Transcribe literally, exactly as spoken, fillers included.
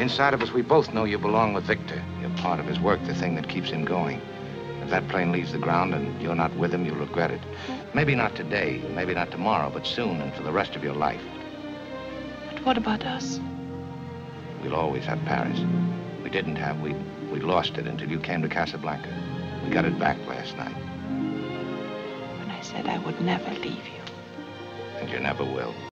Inside of us, we both know you belong with Victor. You're part of his work, the thing that keeps him going. If that plane leaves the ground and you're not with him, you'll regret it. Maybe not today, maybe not tomorrow, but soon and for the rest of your life. But what about us? We'll always have Paris. We didn't have, we, we lost it until you came to Casablanca. We got it back last night. When I said I would never leave you. And you never will.